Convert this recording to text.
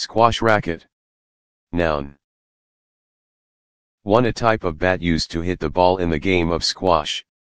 Squash racket. Noun. 1. A type of bat used to hit the ball in the game of squash.